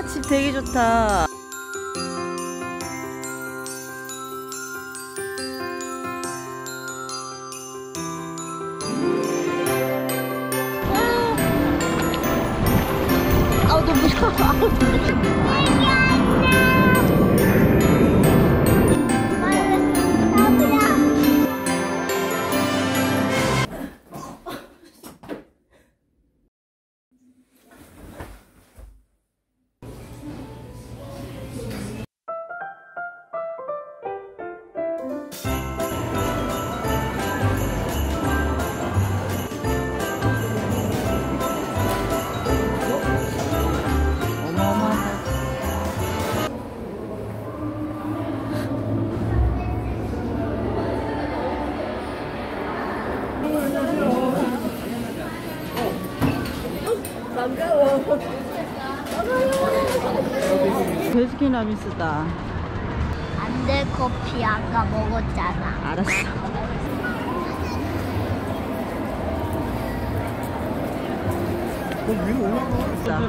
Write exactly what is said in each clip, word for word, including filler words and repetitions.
집 되게 좋다. 아우 너무 무서워. 아우 너무 무서워. 반가워. 베스킨라빈스다. 안돼 커피 아까 먹었잖아. 알았어. 너 위로 올라가.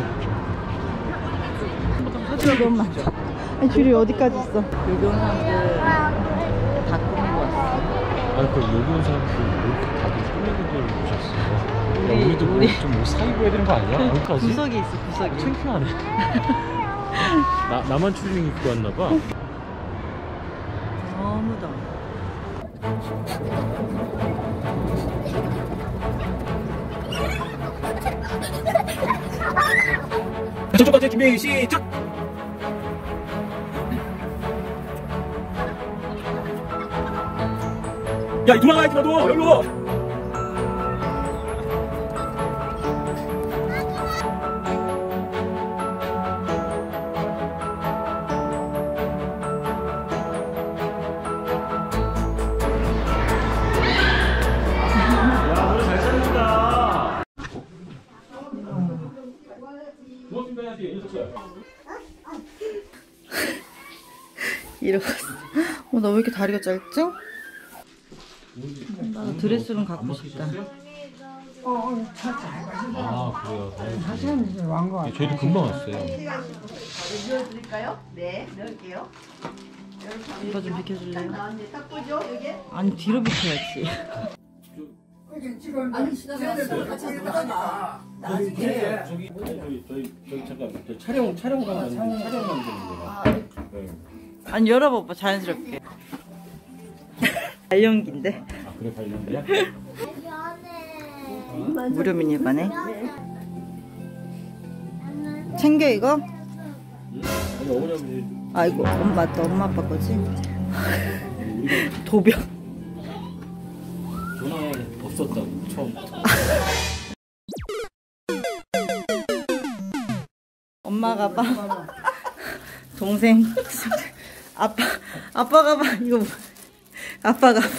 줄이 너무 많아. 아니 줄이 어디까지 있어? 여기 온 사람들 다 꾸미고 왔어. 아니 그 여기 온 사람들 왜 이렇게 다들 꾸미는 줄 모르셨어. 우리, 야, 우리도 우리 좀 옷사 입어야 되는 거 아니야? 여기까지? 구석이 있어 구석이. 창피하네. 나, 나만 추리닝 입고 왔나봐. 너무 더워. 저쪽 번째 준비 시작! 야 돌아가야지 너도! 여기로! 이러고 있어. 어, 나 왜 이렇게 다리가 짧지? 나도 드레스룸 갖고 싶다. 아 그래요? 사실은 이제 완 거 같아요. 저희도 금방 왔어요. 넣어드릴까요? 네, 넣을게요. 이거 좀 비켜줄래요? 나왔는데 딱 보죠, 여기? 아니 뒤로 비켜야지. 아니, 지나가서 같이 들어가니까. 저기 저기 저기 저희 저기 잠깐 저 촬영 촬영 가는 촬영 가는 데. 아니 열어봐 오빠 자연스럽게. 발연기인데? 아 그래 발견이야? 무료 미니바네. 챙겨 이거? 아니 어머니 아버지 아 이거 엄마 또 엄마 아빠 거지? 도벽. 전화에 없었다고 처음. 엄마 가봐. 동생. 아빠 아빠 가봐. 이거 뭐. 아빠 가봐.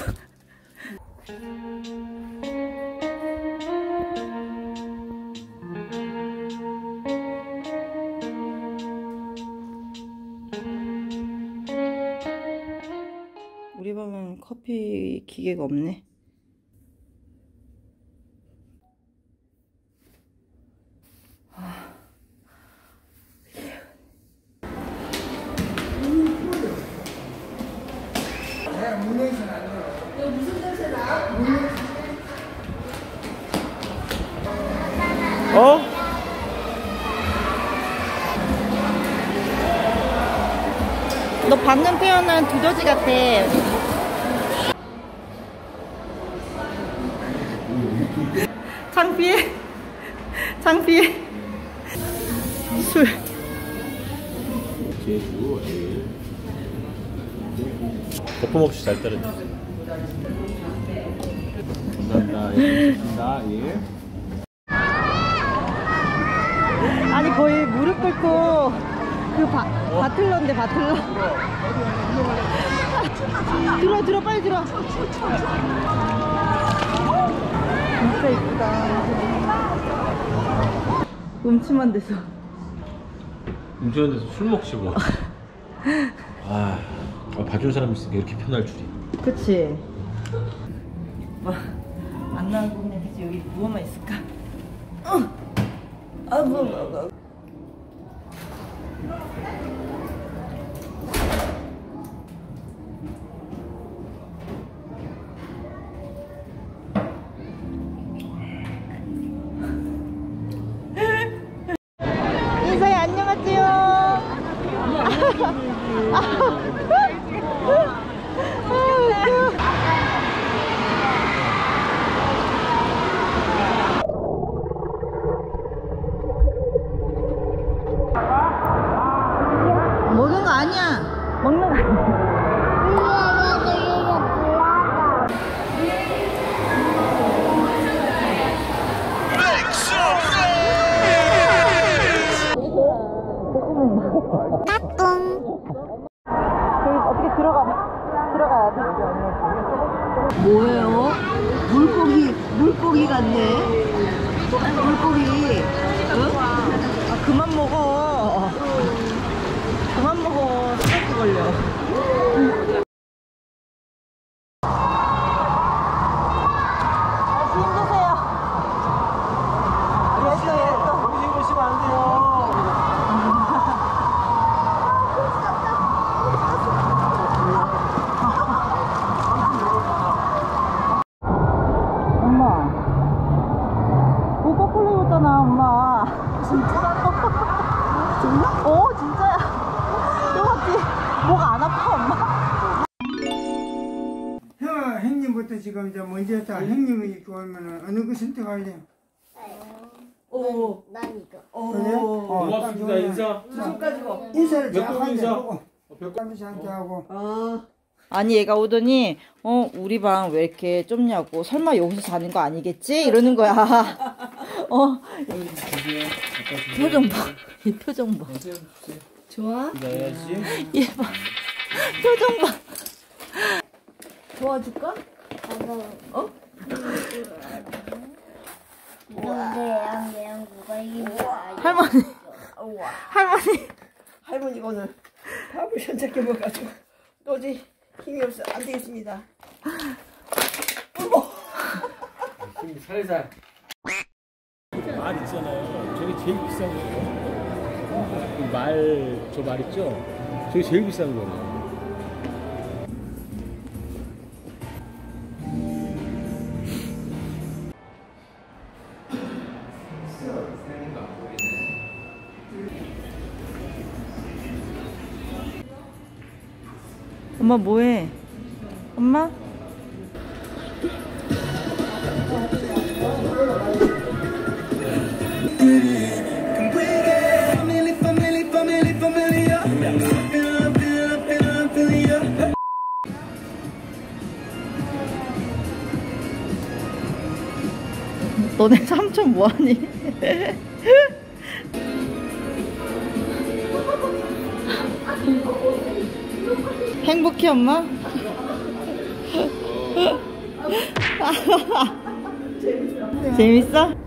우리 방은 커피 기계가 없네. 어? 너 방금 태어난 두더지 같아. 창피해. 창피해. 술. 제주 거품 없이 잘 따라주세요. 감사합니다. 예, 감사합니다. 예. 아니 거의 무릎 꿇고 그 바, 바틀러인데 바틀러. 들어 들어 빨리 들어. 진짜 이쁘다. 음침한 데서. 음주한 데서 술 먹지 뭐. 아, 아 봐준 사람 있으니까 이렇게 편할 줄이. 그치. 오빠 안 나오고 그냥 대체 여기 누워만 있을까? 어. 아이고 아이고. 먹는 거 아니야. 먹는 거 아니야. 저기 어떻게 들어가? 들어가야 돼. 뭐예요? 물고기, 물고기 같네. 물고기. 응? 아, 그만 먹어. 그만 먹어. 스트레스 걸려. 다시 힘드세요. 됐어, 됐어. 정신 보시면 안 돼요. 엄마. 뭐 거꾸로 입었잖아, 엄마. 진짜? 정말? 어, 진짜야. 너 같지? 목 안 아파, 엄마? 형, 형님부터 지금 이제 먼저 했다. 형님이 입고 오면은 어느 거 선택할래? 오. 난 이거. 그래? 어, 고맙습니다. 인사. 두 손까지 고. 인사를 몇 분 정확하게 인사? 하고 어, 몇 까미씨 한테 하고 아. 아니 얘가 오더니 어 우리 방 왜 이렇게 좁냐고 설마 여기서 자는 거 아니겠지? 이러는 거야. 어 표정 봐. 이 표정 봐. 좋아? 기다려야지. 얘 봐. 표정 봐. 도와줄까? 어? 근데 양양 누가 이긴지 알죠? 할머니 우와. 할머니 할머니가 오늘 밥을 현착해 먹어가지고 도저히 힘이 없어. 안 되겠습니다. 힘 살살. 말 있잖아요. 저게 제일 비싼 거예요. 말, 저 말 있죠? 저게 제일 비싼 거예요. 엄마 뭐해? 엄마? 너네 삼촌 뭐하니? 행복해 엄마? 재밌어?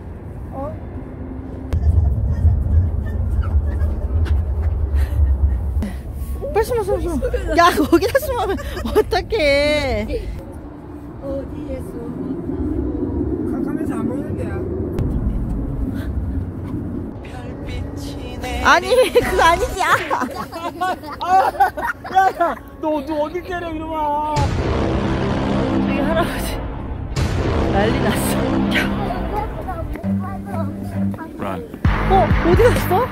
빨리 숨어 숨어 숨어. 야 거기다 숨으면 어떡해. 어디에서? 캄캄해서 안 보이는데요. 아니 그거 아니지. 아. 야, 너, 너 어디 때려, 이놈아. 저기 할아버지 난리 났어. 어 어디 갔어?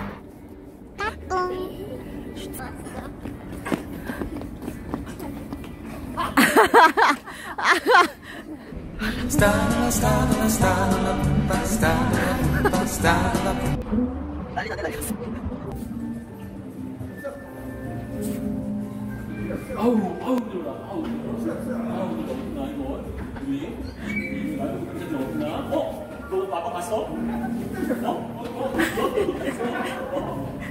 난리 난리 났어. 아우, 아우, 힘들어. 아우, 힘들어. 아우, 힘들어. 이거. 우리? 이거 나도 괜찮지 없나? 어? 너 아빠 갔어? 어? 어? 어?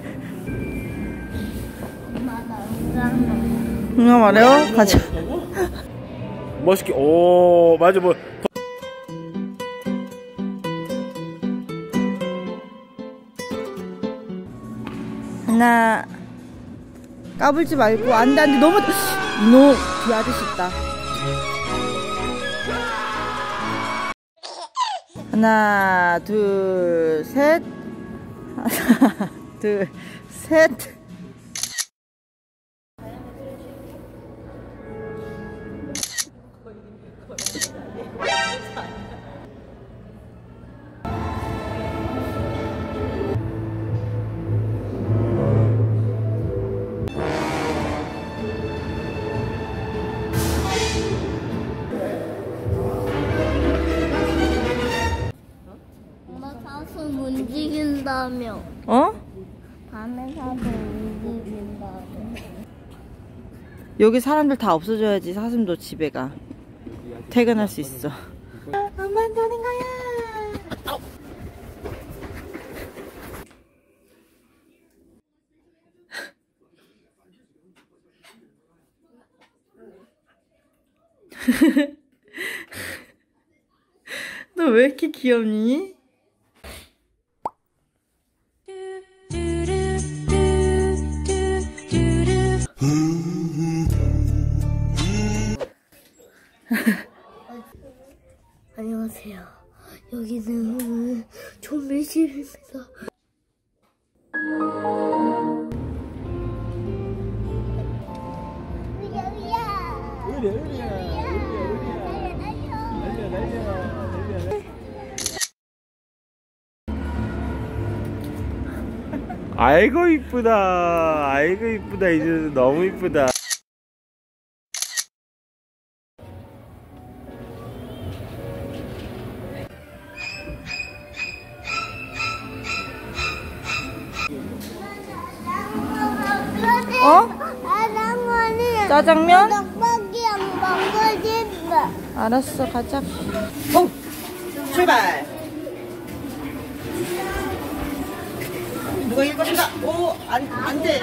누가 말해요? 가자. 멋있게, 오, 맞아, 뭐. 하나 까불지 말고. 안돼 안돼 너무 이놈 뒤 아저씨 있다. 하나 둘 셋. 하나 둘 셋. 사슴 움직인다며. 어? 밤에 사슴 움직인다며. 여기 사람들 다 없어져야지 사슴도 집에 가. 퇴근할 수 있어. 엄마 도는 거야. 아우. 너 왜 이렇게 귀엽니? 안녕하세요. 여기는 좀비집입니다. 의리야, 의리야, 의리야, 의리야, 날려, 날려. 아이고 이쁘다. 아이고 이쁘다. 이제 너무 이쁘다. 어? 짜장면이 짜장면? 떡볶이랑 먹고 싶어. 알았어, 가자. 어, 출발. 누가 읽어준다. 오, 안, 안 돼.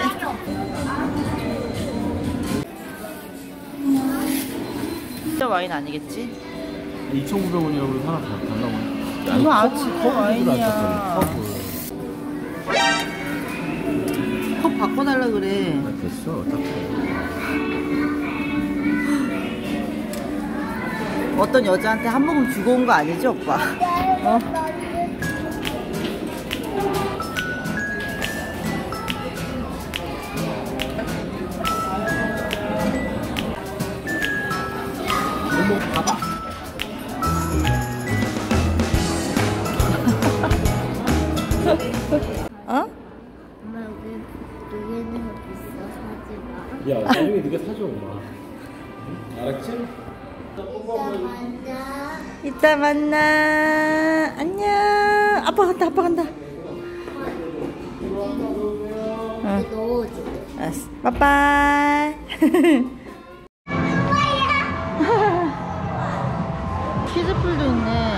진짜 와인 아니겠지? 이천구백 원이라고 하나 달라고 했는데. 이거 아침 컵 와인이야. 컵 바꿔달라 그래. 됐어. 딱. 어떤 여자한테 한 모금 주고 온 거 아니지, 오빠? 어? 어머, 봐봐. 어? 엄마 여기 누구는 있어 사지 마. 야, 나중에 네가 사줘, 엄마. 알았지? 맞아. 이따 만나. 안녕. 아빠 간다, 아빠 간다. 응. 넣어줘. 알았어. 빠빠이. 키즈풀도 있네.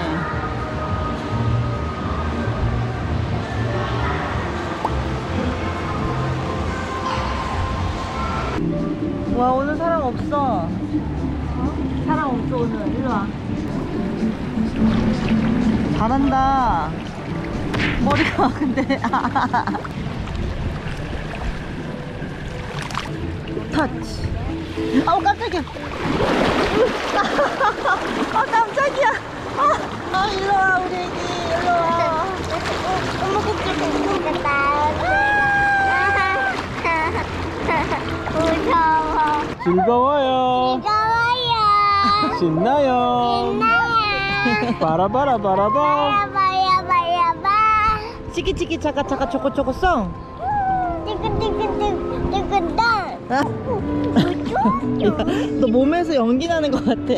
와, 오늘 사람 없어. 사람 없어, 오늘. 일로 와. 잘한다. 머리가 근데. 터치. 아우, 깜짝이야. 아, 깜짝이야. 아, 아, 일로 와, 우리 애기. 일로 와. 엄마 꼭지 무서워. 즐거워요. 무서워요. 신나요. 신나요. 바라바라 바라바. 바야 바야 바. 치키치키 차카 차카 초코 초코 송. 띠끈띠끈띠끈 띠끈땅. 야, 너 몸에서 연기 나는 것 같아.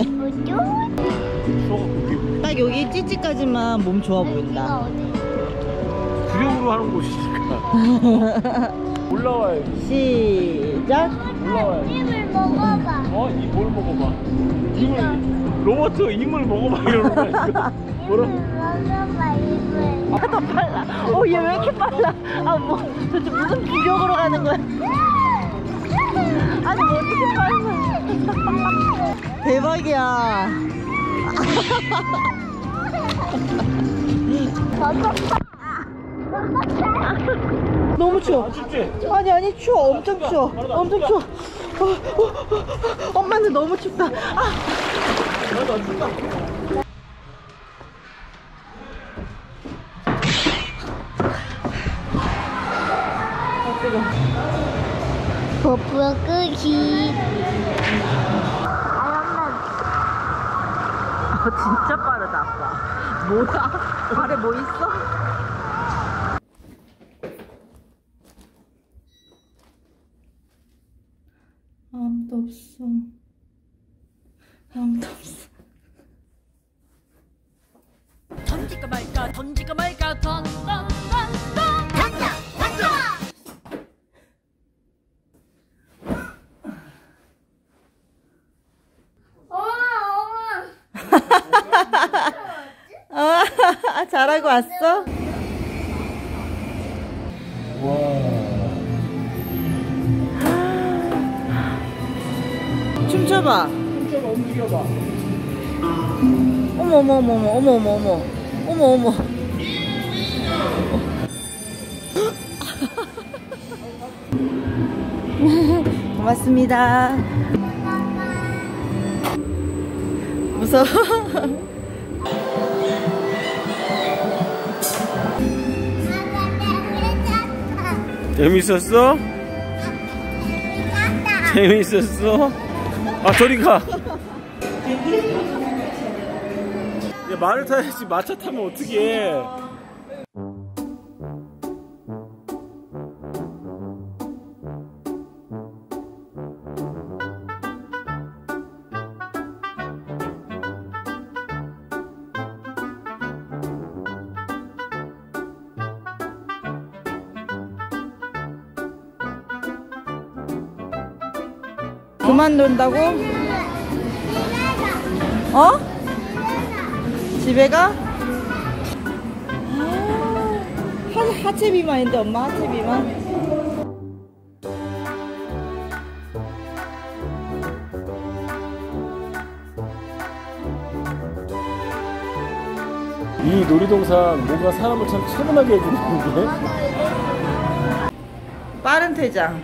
딱 여기 찌찌까지만 몸 좋아 보인다. 구경으로 하는 곳이니까. 올라와야지. 시작. 올라와야지. 찜을 먹어봐. 어? 이 뭘 먹어봐. 이물. 로버트 이물 먹어봐 이러는 거야 지금. 뭐라? 먹어봐 이물. 아, 더 빨라. 어, 얘 왜 이렇게 빨라? 아, 뭐, 도대체 무슨 기력으로 가는 거야? 아니, 뭐 어떻게 빨라? 대박이야. 너무 추워. 아니, 아니, 추워. 엄청 추워. 엄청 추워. 어, 어, 어, 엄마는 너무 춥다. 아. 버프가 끄기. 아, 진짜 빠르다, 아빠. 뭐야? 발에 뭐 있어? 아무도 없어. 아무도 없어. 던질까 말까 던질까 말까 던 잘하고 왔어? 와. 춤춰봐. 춤춰봐, 움직여봐. 어머 어머 어머 어머 어머 어머 어머 어머 어머. 고맙습니다. 무서워. 재밌었어? 재밌었어? 아 저리 가. 야, 말을 타야지. 마차 타면 어떡해. 그만 논다고? 어? 집에 가? 하, 하체 비만인데 엄마 하체 비만? 이 놀이동산 뭔가 사람을 참 차분하게 해주는데. 빠른 퇴장.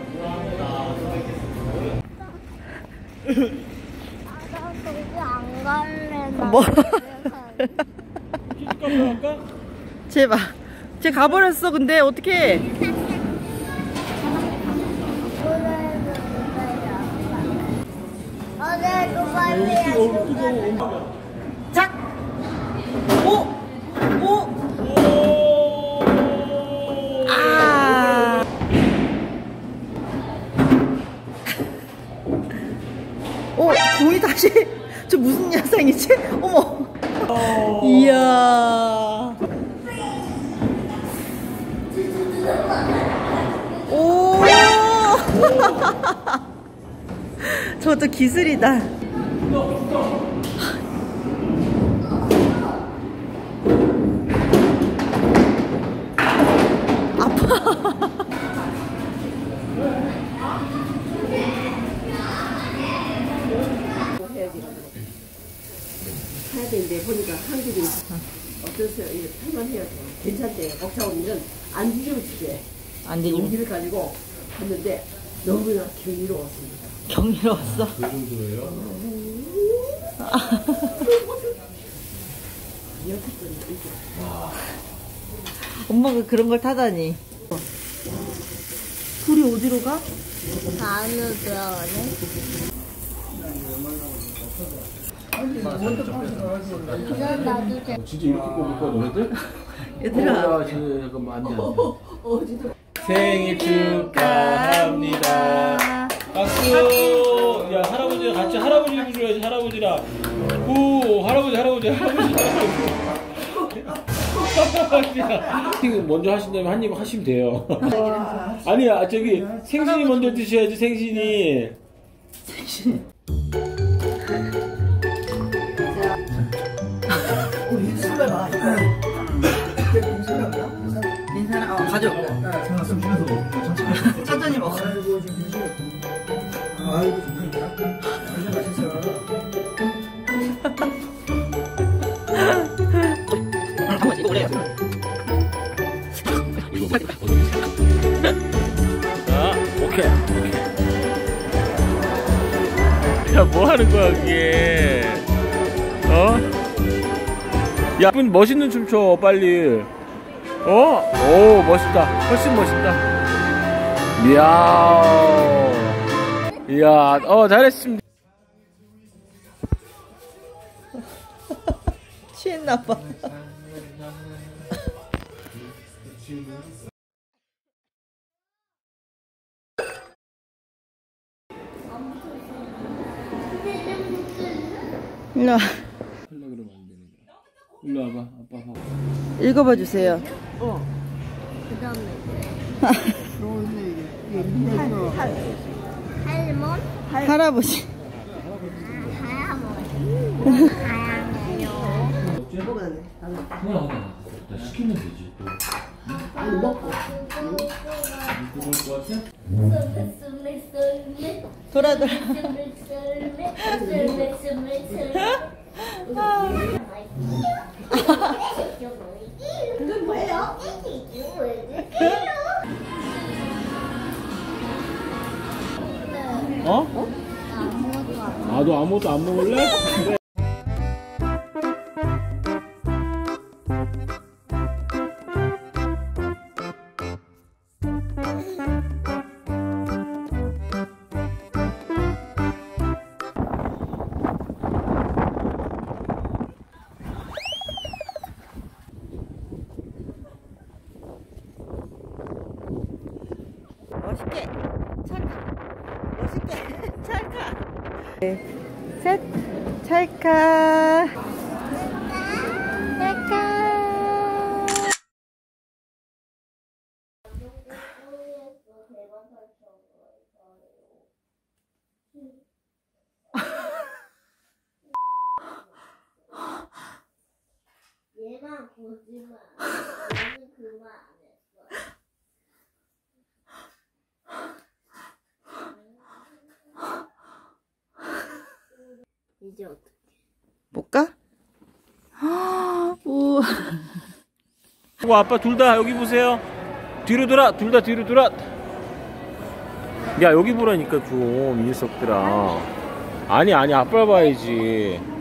나 거기 안 갈래. 나 뭐? 갈까? 쟤 봐. 쟤 가버렸어. 근데 어떡해. 오늘도 빨리 작! 오! 오! 아! 오! 공이 다시 저 무슨 야상이지? 어머! 이야! 오! 저것도 기술이다. 해야 되는데 보니까 한국인 어떠세요? 이거 할만해요. 괜찮대요. 먹자 오면 안 뒤집어지게 안 되지. 용기를 가지고 했는데 너무나 경이로웠습니다. 경이로웠어. 그 정도예요? 엄마가 그런 걸 타다니. 둘이 어디로 가? 안으로 들어가네. 그럼 나도 돼. 진짜 이렇게 뽑을 거야 너네들? 얘들아. 어, 야, 진짜 잠깐만 안돼 안돼. 생일 축하합니다. 박수. 야 할아버지랑 같이 할아버지를 불러야지. 할아버지랑. 오 할아버지 할아버지 할아버지. 할아버지. 먼저 하신다면 한 입 하시면 돼요. 아니야 저기 생신이 먼저 드셔야지. 생신이. 괜찮아. 어, 가져. 천천히 먹어. 아이고 좋다. 맛있어. 아버지 오래. 자, 오케이. 야, 뭐 하는 거야, 그게? 어? 야, 분 멋있는 춤 춰, 빨리. 어? 오, 멋있다. 훨씬 멋있다. 이야. 이야, 어, 잘했습니다. 취했나봐. 일로 와. 일로 와봐, 아빠 봐. 읽어봐 주세요. 그 다음에 할멈? 할아버지. 할아버지. 사랑해요. 배고파네. 그냥 나 시키면 되지 또. 아니 먹고. 그럴 것 같아? 돌아 돌아. 이건 뭐예요? 어? 아, 너 아무것도 안 먹을래? 그래. 멋있게 찰칵 멋있게 찰칵 셋 찰칵 찰칵 얘만 보지 마. 얘는 그만 안 했어. 이제 어떻게? 볼까? 우와 어, 아빠 둘 다 여기 보세요. 뒤로 돌아. 둘 다 뒤로 돌아. 야 여기 보라니까 좀 이 녀석들아. 아니 아니 아빠 봐야지.